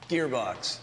Gearbox.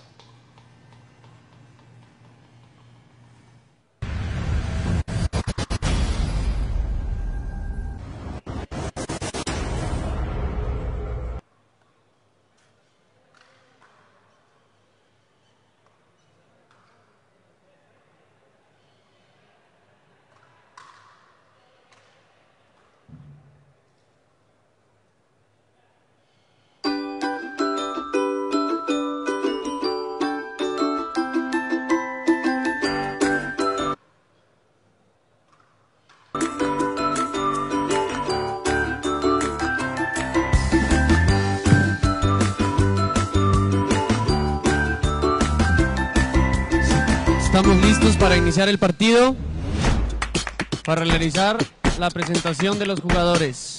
Estamos listos para iniciar el partido, para realizar la presentación de los jugadores.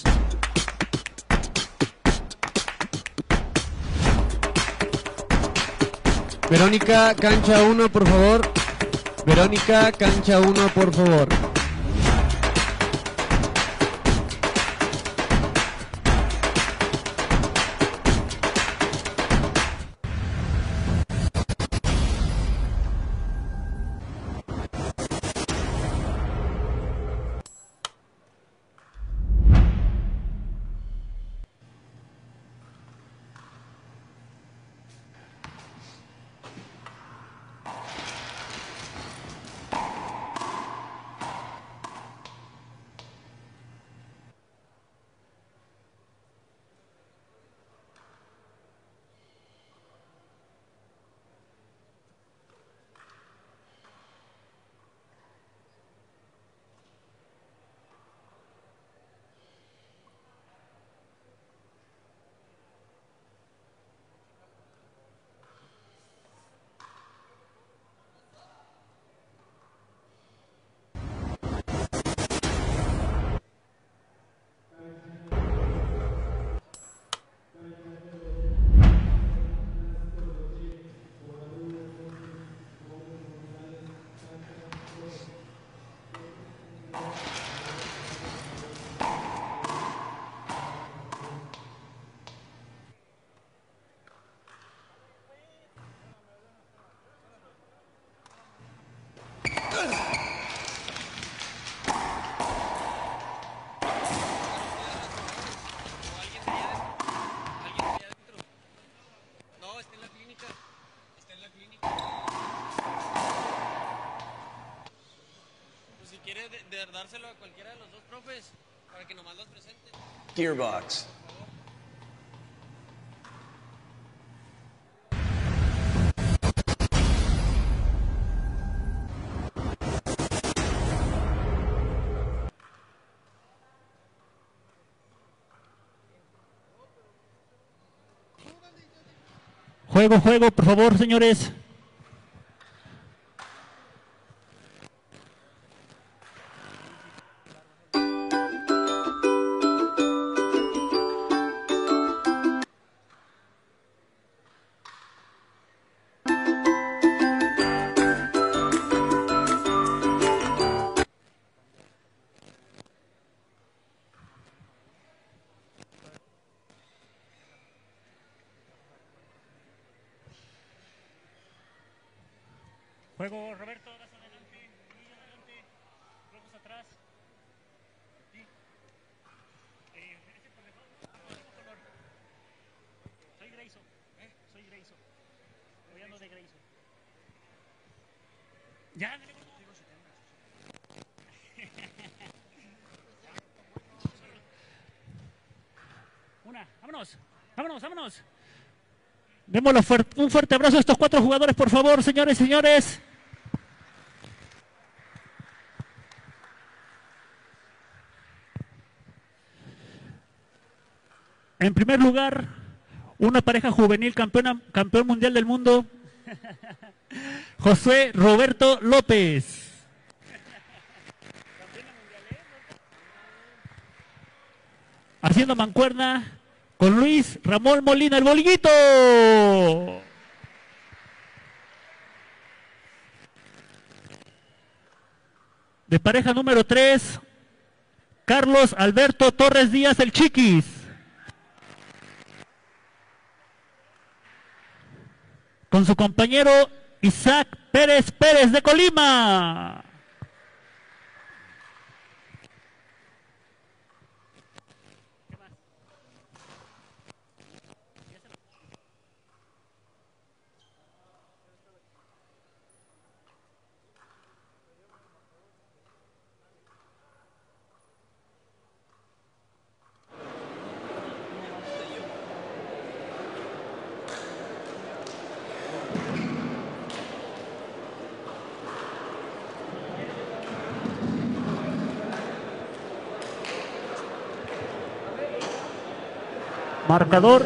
Verónica, cancha 1, por favor. Verónica, cancha 1, por favor. Dárselo a cualquiera de los dos profes para que nomás los presenten. Gearbox. Juego, por favor, señores. Juego, Roberto, vas adelante, Emilio adelante, Rojos atrás. Sí. Ese por default, color. Soy Grayson, soy Grayson. Voy a lo de Grayson. Ya, dale, vámonos. Démosle un fuerte abrazo a estos 4 jugadores, por favor, señores. En primer lugar, una pareja juvenil campeón mundial del mundo, José Roberto López. Haciendo mancuerna con Luis Ramón Molina, el bolillito. De pareja número 3, Carlos Alberto Torres Díaz, el Chiquis. con su compañero Isaac Pérez Pérez de Colima. Marcador.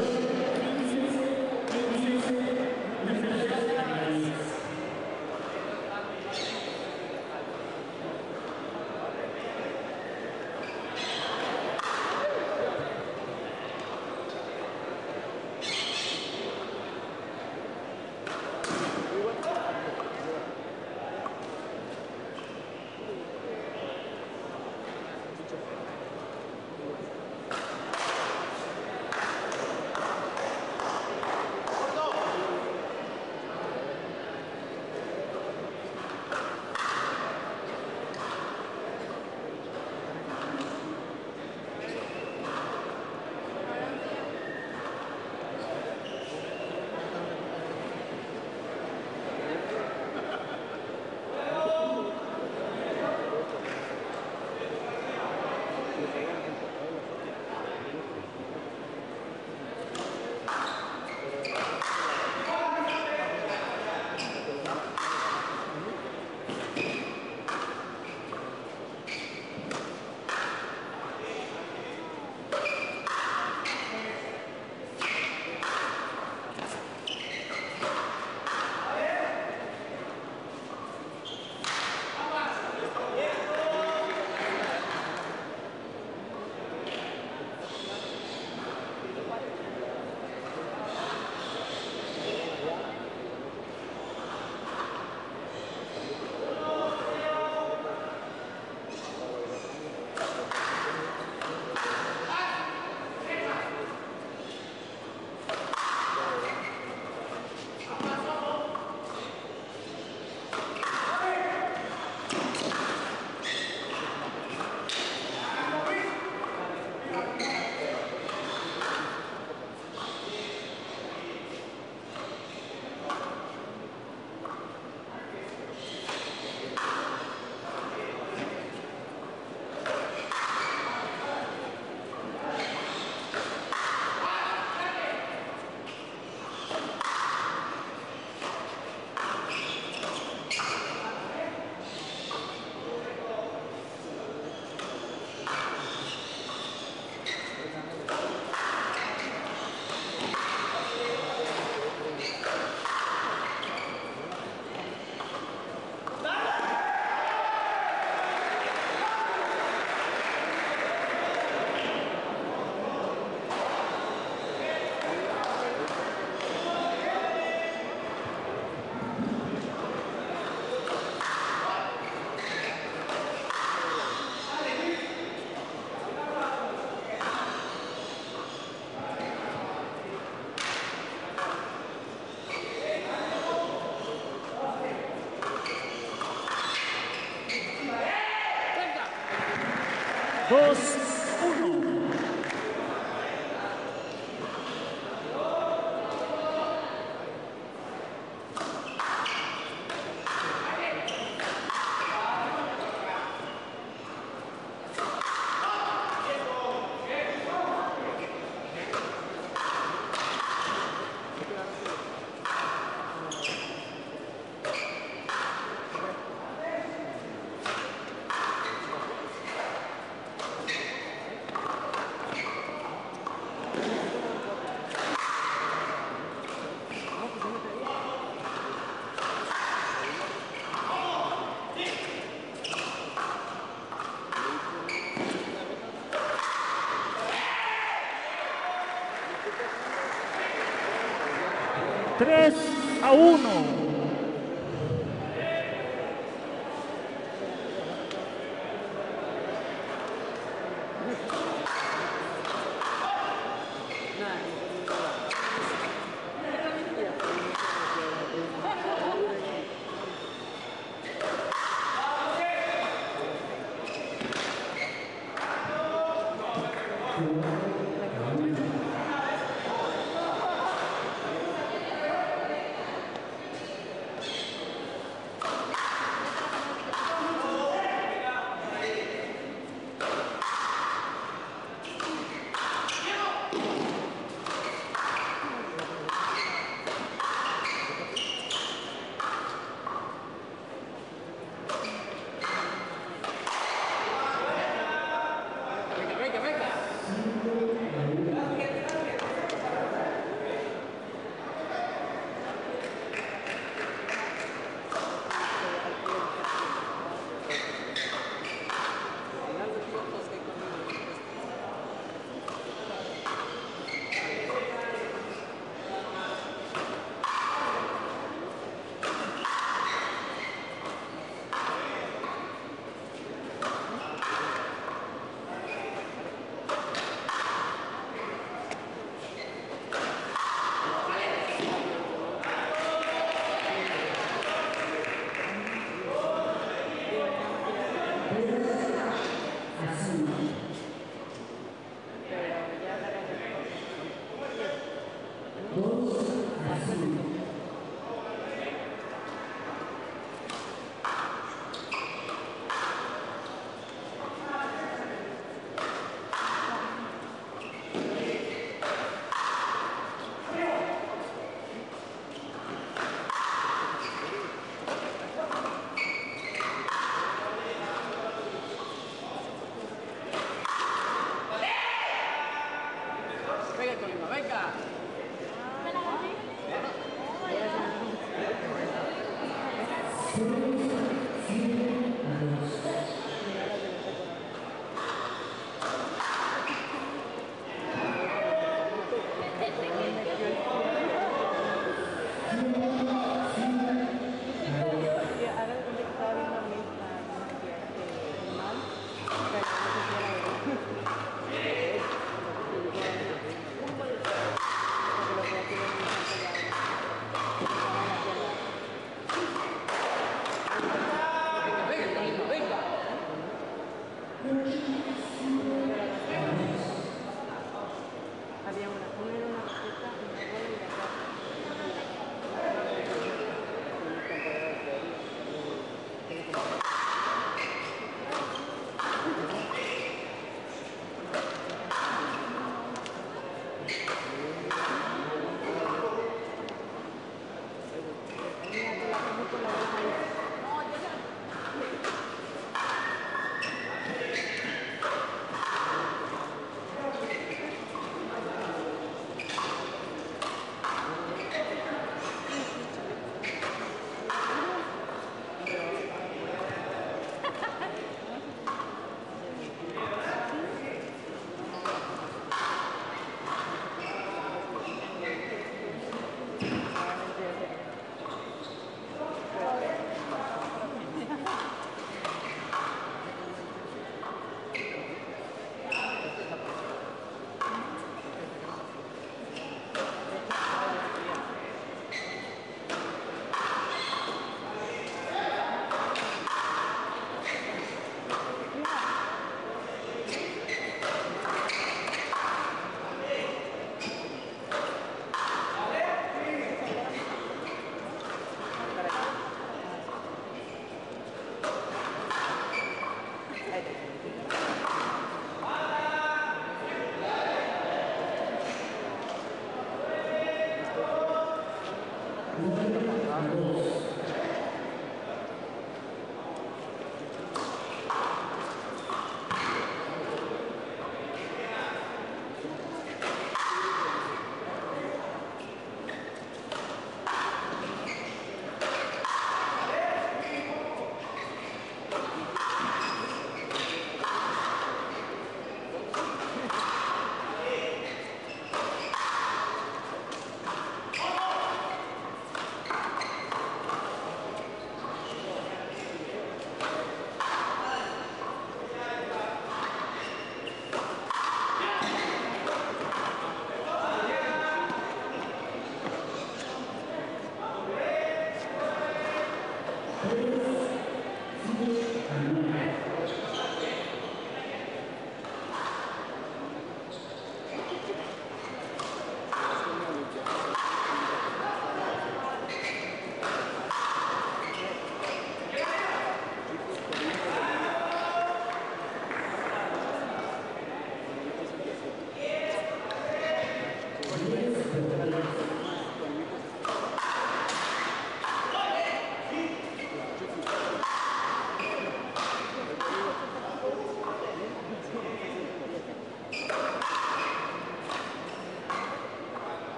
Tres a 1.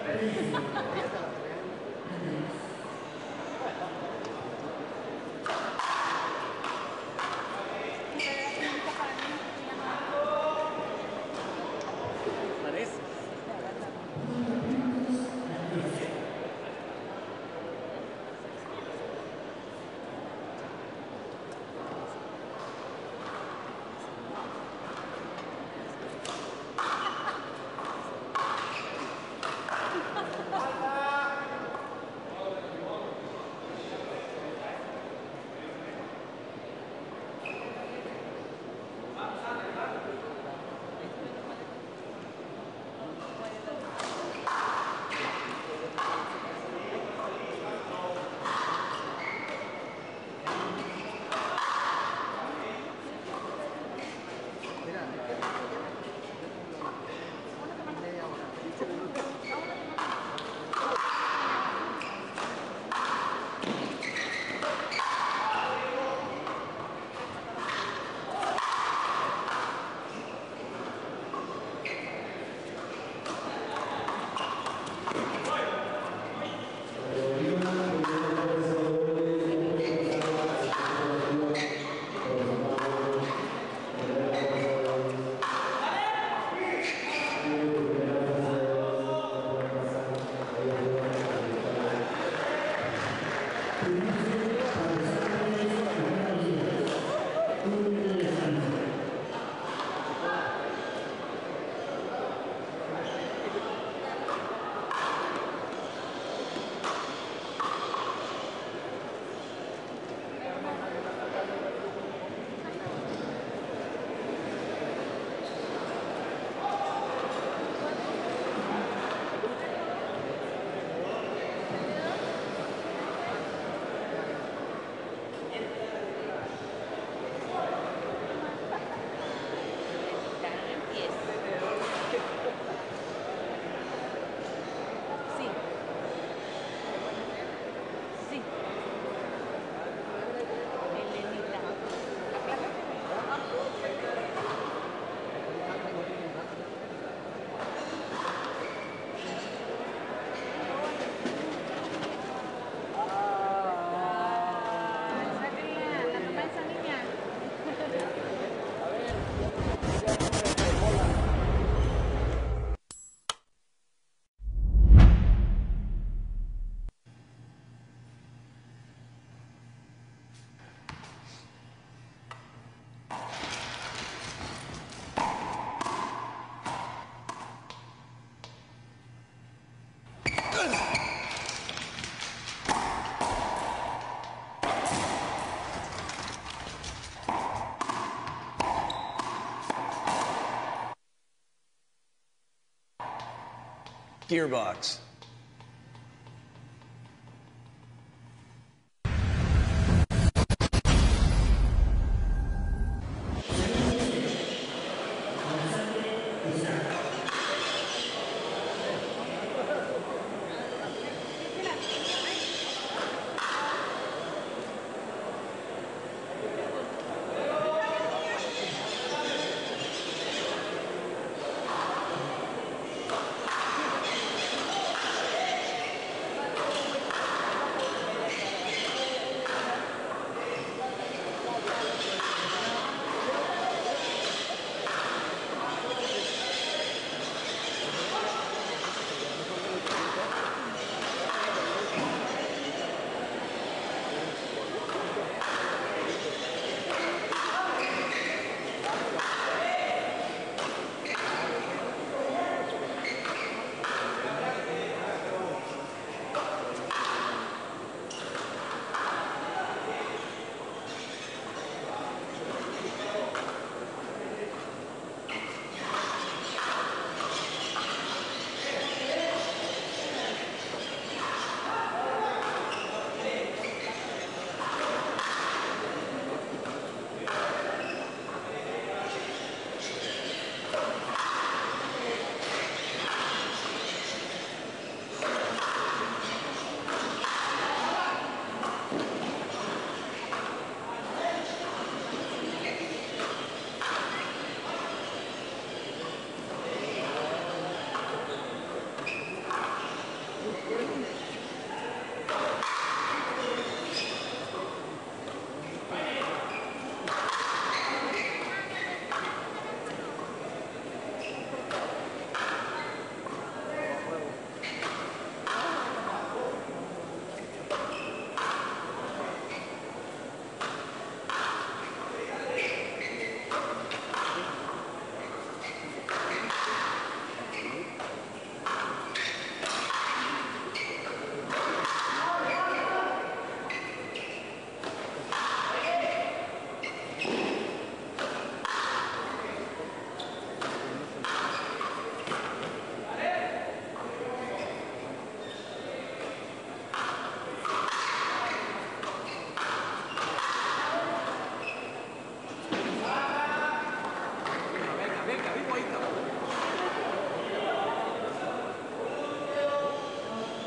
Gearbox.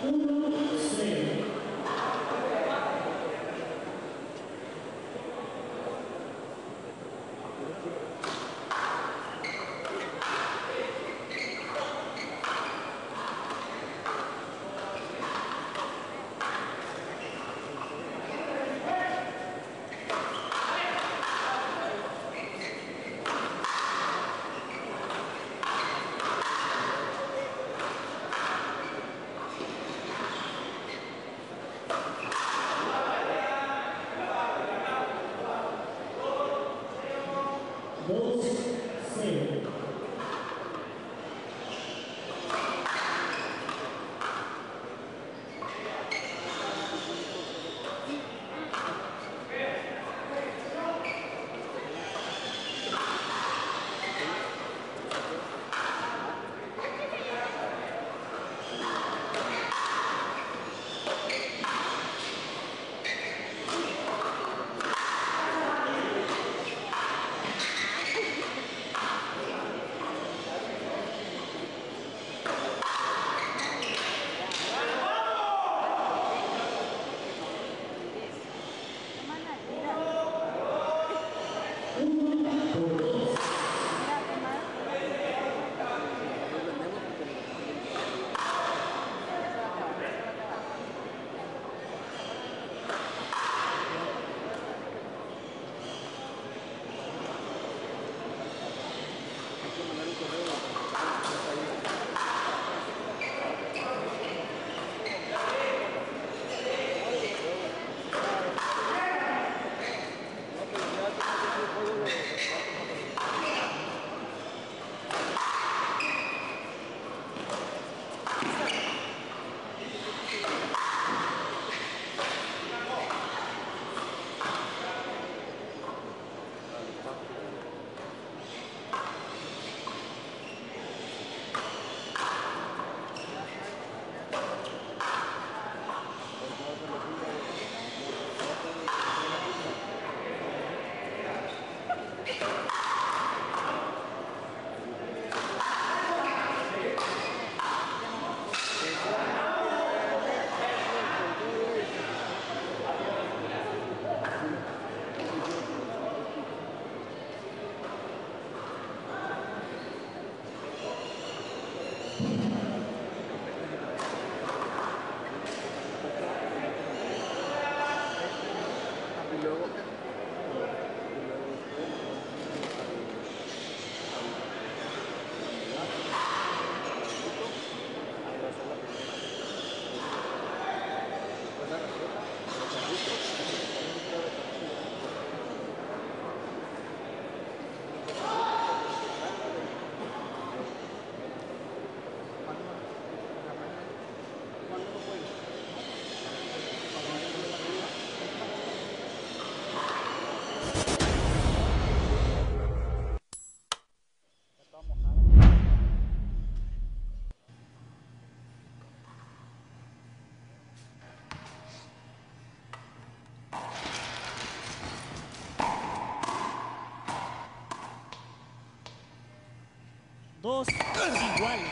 Dos iguales.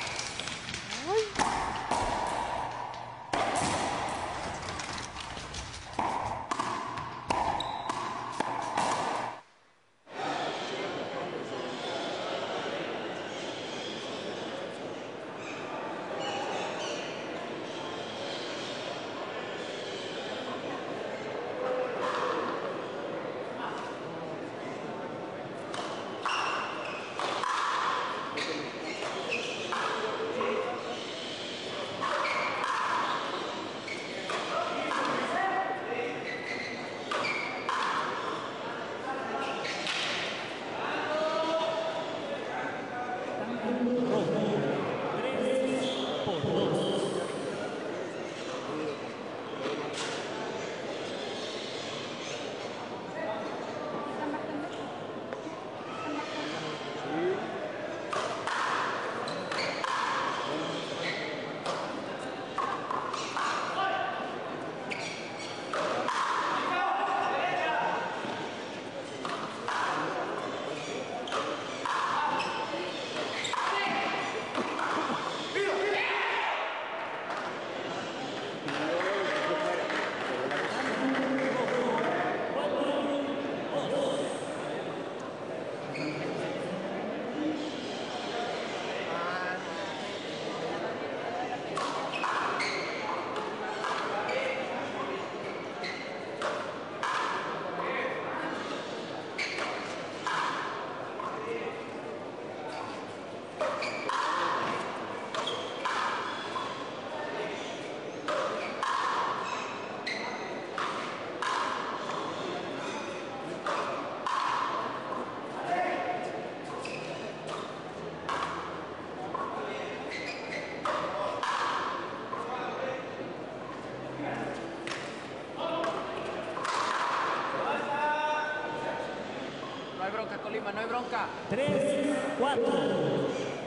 prima, no hay bronca. 3-4.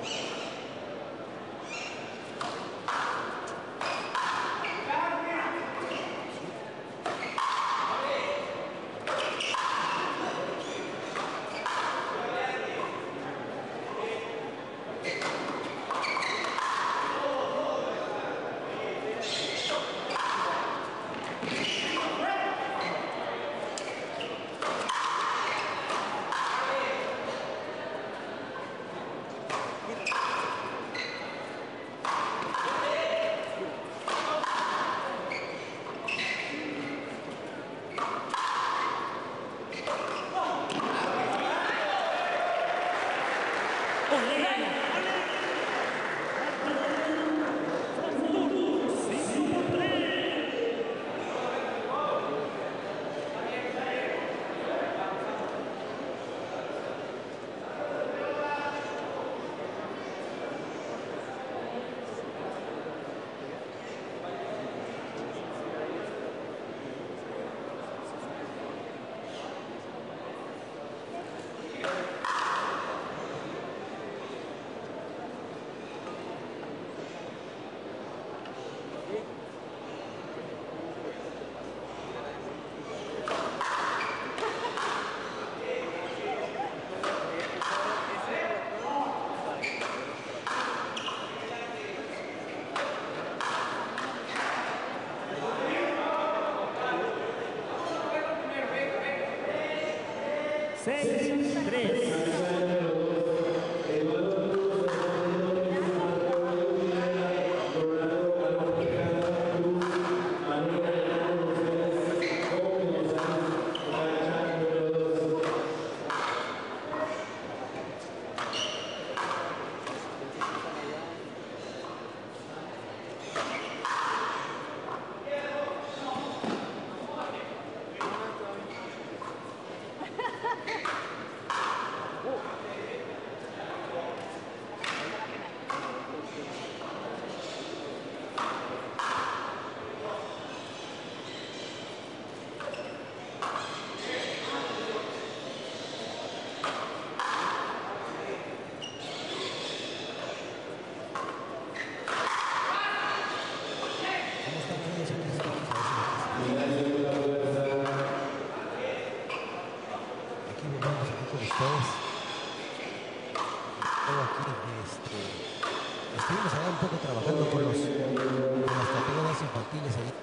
Estuvimos allá un poco trabajando con las categorías infantiles ahí.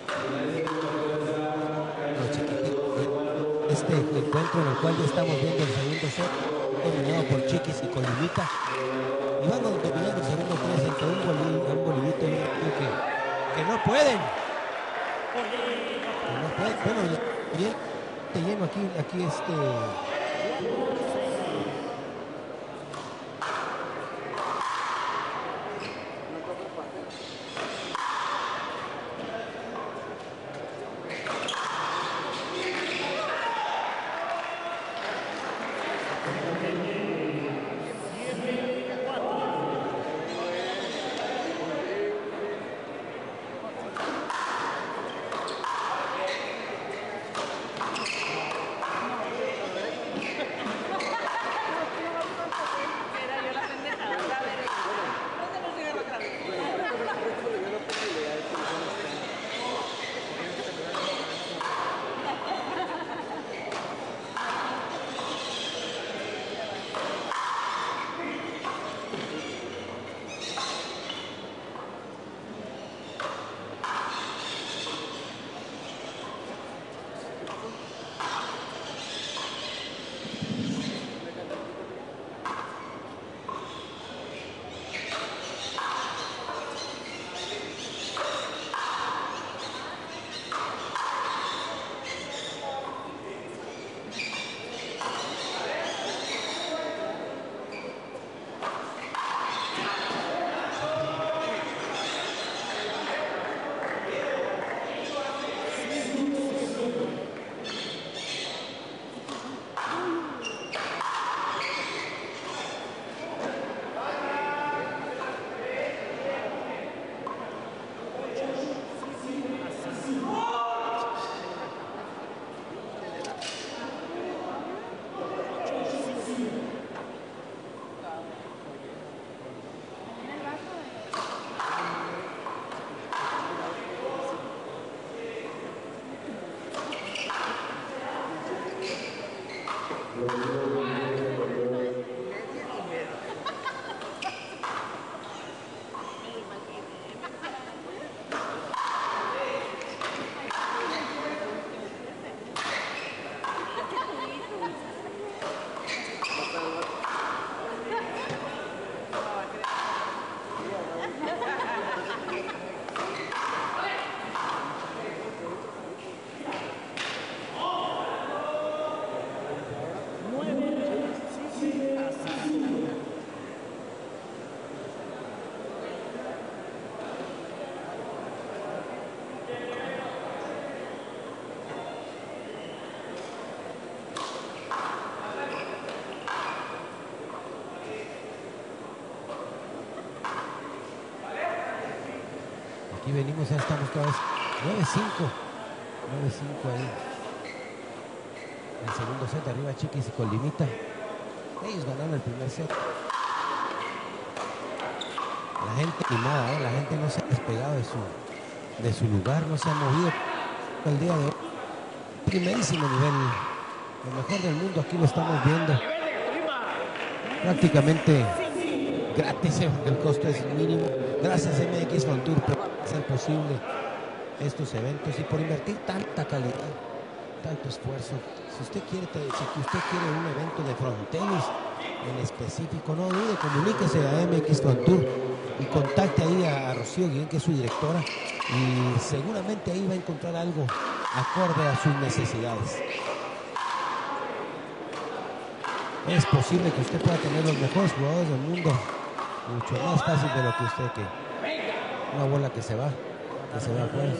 Los chiquititos. Este encuentro en el cual ya estamos viendo el segundo set, dominado por Chiquis y Colimita. Y van dominando el segundo 3 entre un bolillito y un que no pueden. Que no pueden. Bueno, bien te lleno aquí Aquí venimos, ya estamos otra vez 9-5. 9-5 ahí. El segundo set, arriba Chiquis y Colimita. Ellos ganaron el primer set. La gente animada, la gente no se ha despegado de su lugar, no se ha movido el día de hoy. Primerísimo nivel, lo mejor del mundo, aquí lo estamos viendo. Prácticamente gratis, el costo es mínimo. Gracias MX Frontour por hacer posible estos eventos y por invertir tanta calidad, tanto esfuerzo. Si usted quiere un evento de frontenis en específico, no dude, comuníquese a MX Frontour y contacte ahí a Rocío Guillén, que es su directora, y seguramente ahí va a encontrar algo acorde a sus necesidades. Es posible que usted pueda tener los mejores jugadores del mundo, mucho más fácil de lo que usted que una bola que se va afuera.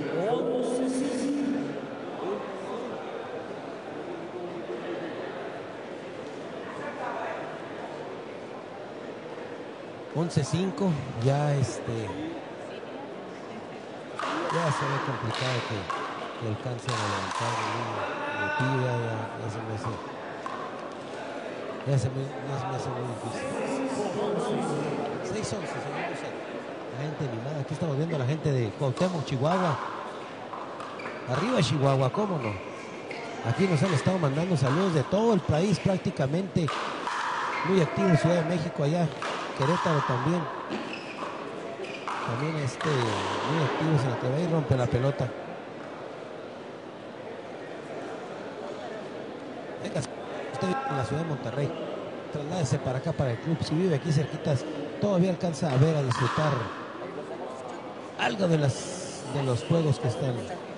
$11-5, ya ya se ve complicado que alcance a levantar el tiro, ya se me hace muy difícil. 6-11, segundo set. La gente animada, aquí estamos viendo a la gente de Cuauhtémoc, Chihuahua. Arriba Chihuahua, cómo no. Aquí nos han estado mandando saludos de todo el país prácticamente. Muy activo en Ciudad de México, allá Querétaro también. También muy activos en la TV y rompe la pelota. Venga, usted vive en la ciudad de Monterrey, trasládese para acá, para el club. Si vive aquí cerquitas, todavía alcanza a ver, a disfrutar algo de los juegos que están.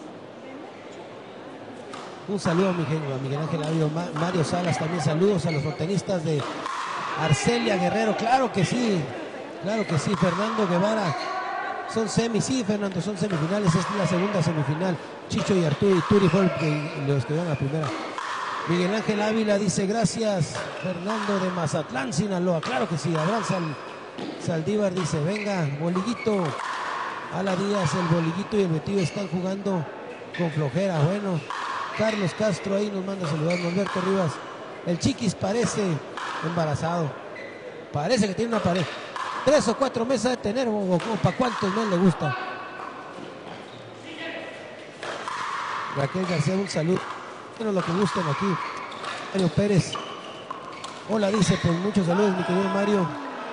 Un saludo a Miguel Ángel Ávila, Mario Salas, también saludos a los frontenistas de Arcelia Guerrero. Claro que sí, Fernando Guevara. Son sí, Fernando, son semifinales. Esta es la segunda semifinal. Chicho y Arturo y Turi fueron los que dieron la primera. Miguel Ángel Ávila dice gracias. Fernando de Mazatlán, Sinaloa. Claro que sí. Abraham Saldívar dice venga, Boliguito. Ala Díaz, el Boliguito y el Betillo están jugando con flojera. Bueno, Carlos Castro ahí nos manda a saludar. Norberto Rivas, el Chiquis parece embarazado. Parece que tiene una pared. 3 o 4 meses de tener, o para cuántos no le gusta. Raquel García, un saludo. Bueno, lo que gusten aquí. Mario Pérez. Hola, dice, pues muchos saludos, mi querido Mario.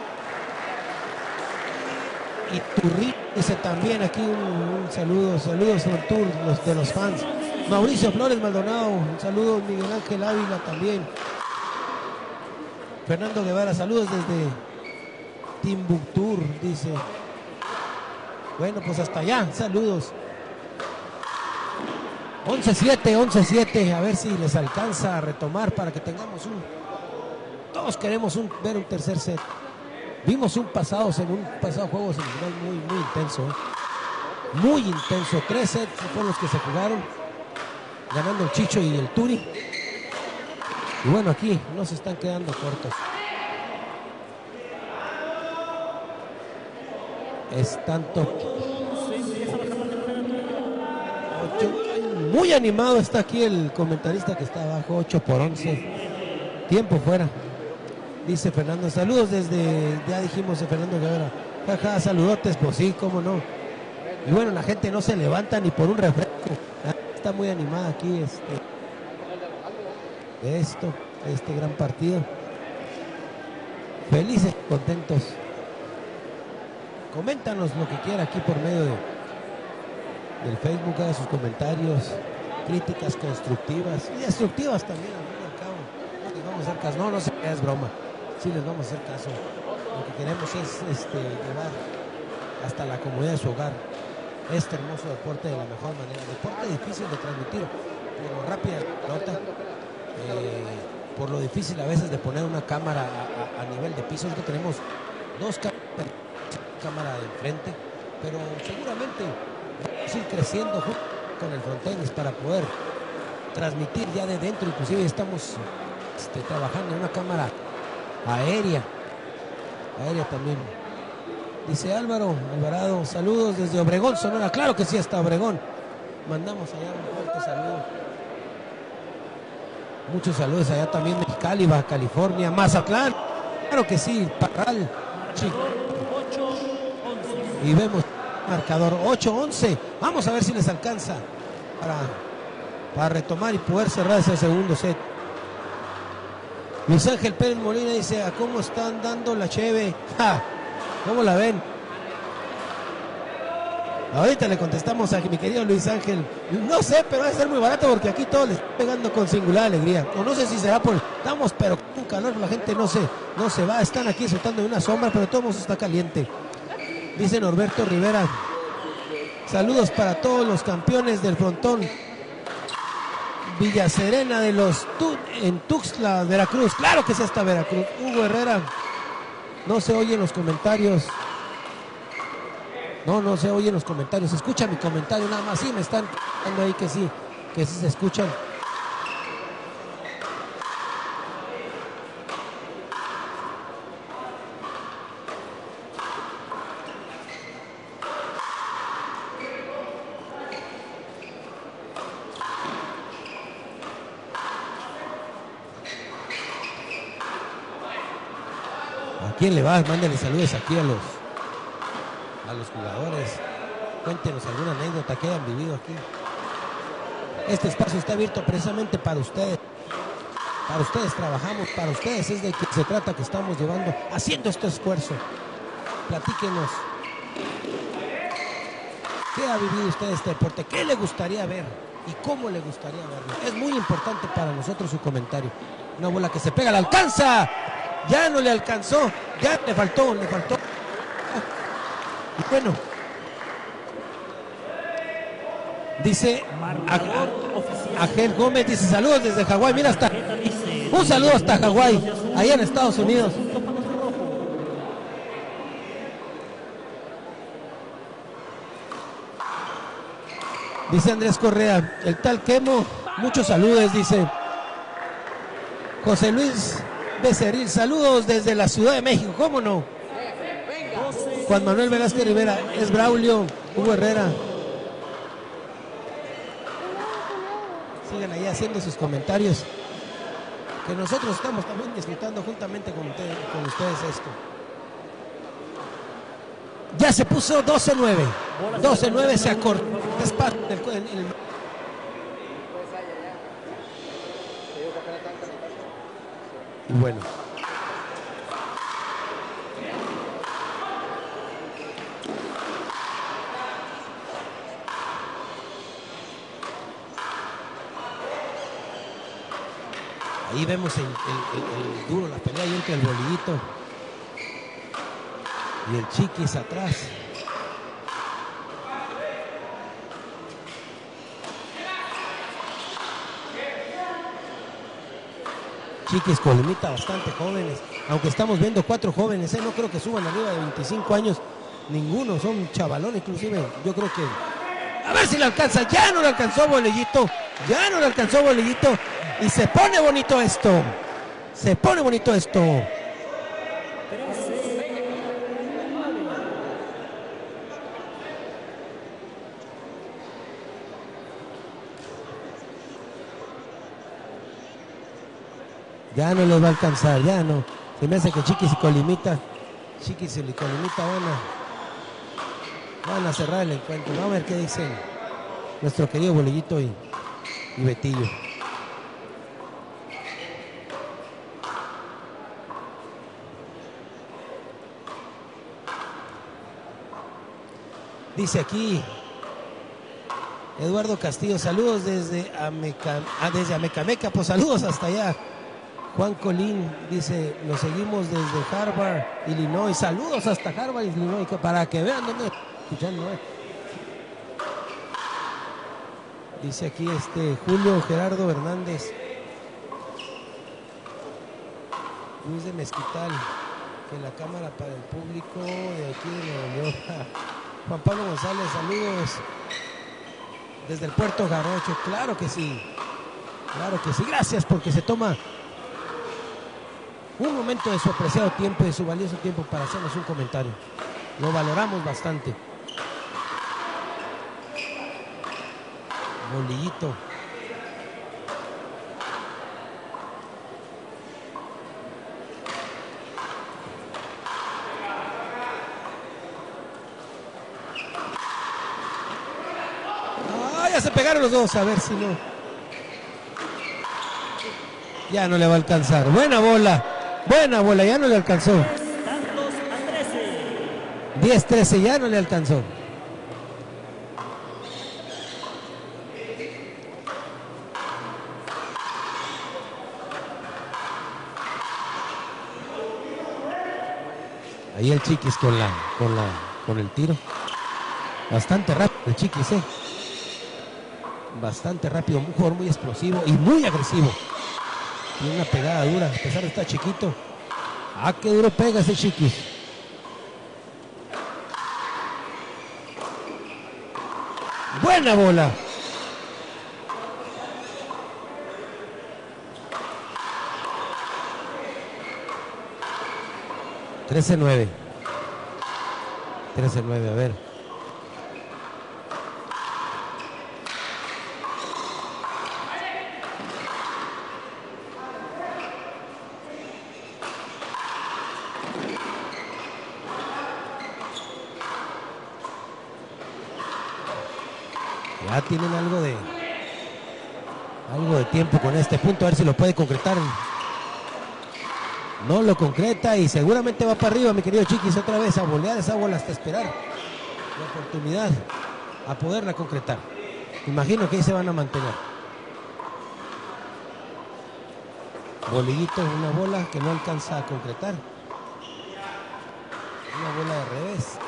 Y Turri dice también aquí un saludo. Saludos a todos de los fans. Mauricio Flores Maldonado, un saludo. Miguel Ángel Ávila también. Fernando Guevara, saludos desde Timbuktu, dice. Bueno, pues hasta allá, saludos. 11-7, a ver si les alcanza a retomar para que tengamos todos queremos ver un tercer set. Vimos un pasado juego semifinal muy intenso, muy intenso. 3 sets fueron los que se jugaron, ganando el Chicho y el Turi. Y bueno, aquí no se están quedando cortos. Es tanto. 8, muy animado está aquí el comentarista que está abajo. 8-11. Tiempo fuera. Dice Fernando, saludos desde, ya dijimos, de Fernando Guevara. Jaja, saludotes, pues sí, cómo no. Y bueno, la gente no se levanta ni por un refresco. Está muy animada aquí este gran partido. Felices, contentos. Coméntanos lo que quiera aquí por medio del Facebook, haga sus comentarios, críticas constructivas y destructivas también, al fin y al cabo. No les vamos a hacer caso, no sé, es broma. Sí les vamos a hacer caso. Lo que queremos es llevar hasta la comodidad de su hogar este hermoso deporte de la mejor manera. Deporte difícil de transmitir por lo rápida nota, por lo difícil a veces de poner una cámara a nivel de piso. Es que tenemos 2 cámaras de enfrente, pero seguramente vamos a ir creciendo con el frontenis para poder transmitir ya de dentro. Inclusive estamos trabajando en una cámara aérea también. Dice Álvaro Alvarado, saludos desde Obregón, Sonora. Claro que sí, hasta Obregón. Mandamos allá un fuerte saludo. Muchos saludos allá también, Mexicali, Baja California, Mazatlán. Claro que sí, Parral. Y vemos marcador 8-11. Vamos a ver si les alcanza para retomar y poder cerrar ese segundo set. Luis Ángel Pérez Molina dice, ¿a cómo están dando la cheve? ¡Ja! ¿Cómo la ven? Ahorita le contestamos a mi querido Luis Ángel. No sé, pero va a ser muy barato porque aquí todos le están pegando con singular alegría. O no sé si será por... Estamos, pero con un calor, la gente no se va. Están aquí soltando en una sombra, pero todo el mundo está caliente. Dice Norberto Rivera. Saludos para todos los campeones del frontón. Villa Serena de los en Tuxtla, Veracruz. Claro que es esta Veracruz. Hugo Herrera. No se oyen los comentarios. No se oyen los comentarios. Escucha mi comentario nada más. Sí, me están dando ahí que sí se escuchan. ¿A quién le va? Mándenle saludos aquí a los jugadores. Cuéntenos alguna anécdota que hayan vivido aquí. Este espacio está abierto precisamente para ustedes. Para ustedes trabajamos, para ustedes es de que se trata, que estamos haciendo este esfuerzo. Platíquenos. ¿Qué ha vivido usted este deporte? ¿Qué le gustaría ver? ¿Y cómo le gustaría verlo? Es muy importante para nosotros su comentario. Una bola que se pega, la alcanza. Ya no le alcanzó. Ya le faltó. Y bueno. Dice Ángel Gómez, dice saludos desde Hawái. Mira, un saludo hasta Hawái, allá en Estados Unidos. Dice Andrés Correa, el tal Quemo, muchos saludos, dice José Luis Becerril, saludos desde la Ciudad de México, ¿cómo no? Juan Manuel Velázquez Rivera, es Braulio, Hugo Herrera. Sigan ahí haciendo sus comentarios, que nosotros estamos también disfrutando juntamente con ustedes esto. Ya se puso 12-9. 12-9, se acortó espacio y bueno. Ahí vemos el duro, la pelea ahí entre el bolillito y el Chiquis atrás. Chiquis Colimita, bastante jóvenes, aunque estamos viendo 4 jóvenes, no creo que suban arriba de 25 años, ninguno, son chavalones, inclusive yo creo que, a ver si le alcanza. Ya no le alcanzó Bolillito, y se pone bonito esto, Ya no los va a alcanzar, ya no. Se me hace que Chiquis y Colimita van a cerrar el encuentro. Vamos a ver qué dicen nuestro querido Bolillito y Betillo. Dice aquí Eduardo Castillo, saludos desde Amecameca, pues saludos hasta allá. Juan Colín dice, lo seguimos desde Harvard, Illinois. Saludos hasta Harvard, Illinois, para que vean dónde escuchando. Dice aquí Julio Gerardo Hernández, Luis de Mezquital, que la cámara para el público de aquí de Nueva York. Juan Pablo González, saludos desde el Puerto Jarocho. Claro que sí, gracias porque se toma un momento de su apreciado tiempo, de su valioso tiempo para hacernos un comentario. Lo valoramos bastante. Bolillito. Ah, ya se pegaron los dos, a ver si no. Ya no le va a alcanzar. Buena bola, ya no le alcanzó. Tantos a 13. 10-13, ya no le alcanzó. Ahí el Chiquis con el tiro. Bastante rápido el Chiquis, bastante rápido, un jugador muy explosivo y muy agresivo. Tiene una pegada dura, a pesar de estar chiquito. Ah, qué duro pega ese Chiquis. Buena bola. $13-9. 13-9, a ver. Ya tienen algo de tiempo con este punto, a ver si lo puede concretar. No lo concreta y seguramente va para arriba, mi querido Chiquis, otra vez a bolear esa bola hasta esperar la oportunidad a poderla concretar. Imagino que ahí se van a mantener. Bolillito, una bola que no alcanza a concretar. Una bola de revés.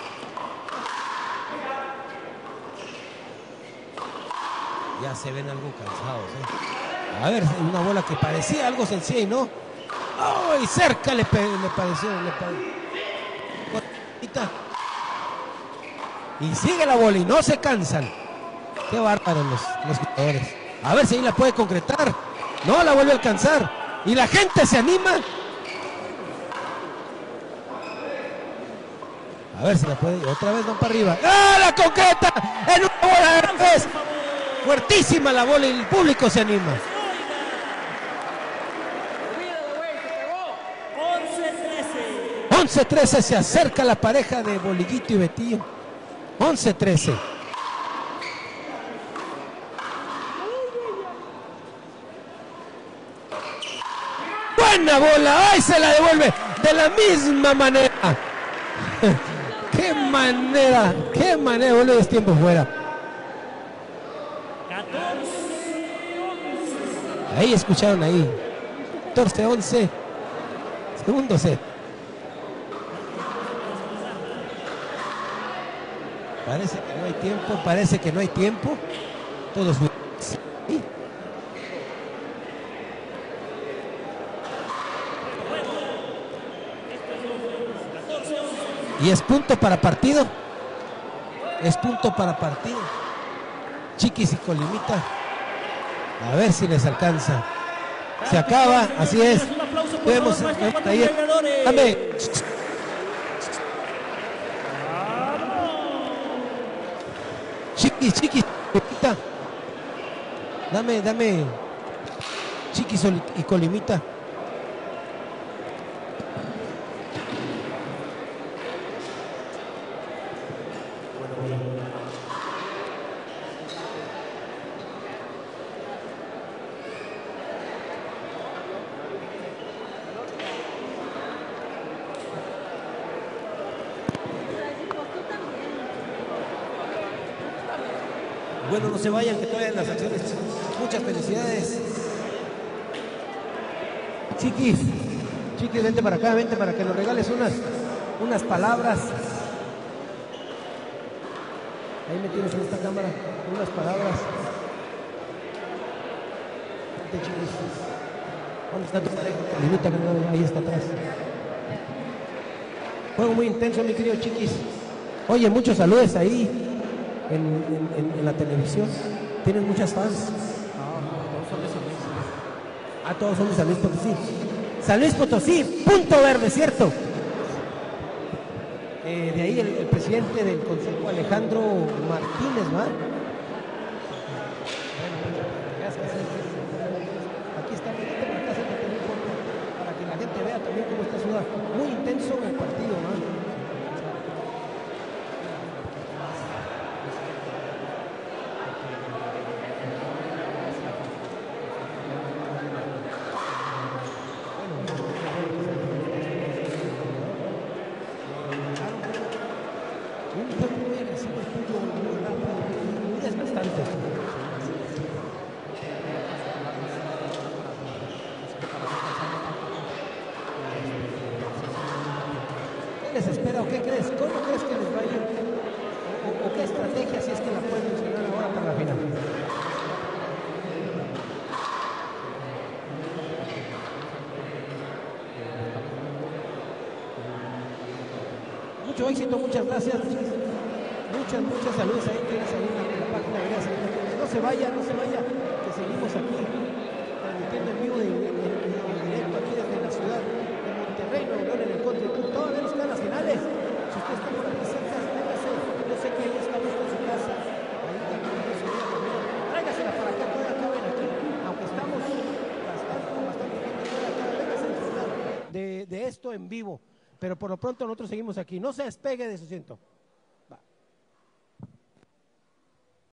Ya se ven algo cansados, A ver, una bola que parecía algo sencilla y no. ¡Ay! Cerca le pareció. Y sigue la bola y no se cansan. Qué bárbaros los jugadores. A ver si ahí la puede concretar. No la vuelve a alcanzar. Y la gente se anima. A ver si la puede. Otra vez van para arriba. ¡Ah! La concreta en una bola de revés. Fuertísima la bola y el público se anima. 11-13, se acerca la pareja de Bolillito y Betillo. 11-13. Buena bola. ¡Ay! Se la devuelve de la misma manera. ¡Qué manera! Vuelve de tiempo fuera. 14-11. Ahí escucharon ahí. 14-11. Segundo set. Parece que no hay tiempo. Todos. Y es punto para partido. Chiquis y Colimita. A ver si les alcanza. Se acaba, así es. Podemos ahí. Dame. Chiquis, dame Chiquis y Colimita. Bueno, no se vayan, que todavía en las acciones. Muchas felicidades. Chiquis, vente para acá, vente para que nos regales unas palabras. Ahí me tienes en esta cámara, unas palabras. Vente, Chiquis. ¿Dónde está tu pareja? Limita, que no, ahí está atrás. Juego muy intenso, mi querido Chiquis. Oye, muchos saludos ahí. En la televisión. ¿Tienen muchas fans? Todos son de San Luis. Ah, todos son de San Luis Potosí. San Luis Potosí, punto verde, ¿cierto? De ahí el presidente del Consejo, Alejandro Martínez, ¿va? Aquí está, vete para acá, acércate, no importa, para que la gente vea también cómo está sudado. Muy intenso el partido, ¿va? Un juego muy agresivo, el fútbol muy rápido, muy desgastante. ¿Qué les espera o qué crees? ¿Cómo crees que les va a ir? ¿O qué estrategia, si es que la puedes mencionar ahora para la final? Mucho éxito, muchas gracias. Muchas saludos ahí, tienes ahí en la página, gracias. No se vaya, que seguimos aquí transmitiendo en vivo en directo aquí desde la ciudad de Monterrey, Nuevo León, en el Country Club. Todavía nos quedan las finales. Si usted está por aquí cerca, véngase. Yo sé que ahí está justo en su casa. Ahí también tiene su vida también. Tráigasela para acá, todavía caben aquí. Aunque estamos bastante gente fuera acá, véngase a disfrutar de esto en vivo. Pero por lo pronto nosotros seguimos aquí. No se despegue de su asiento.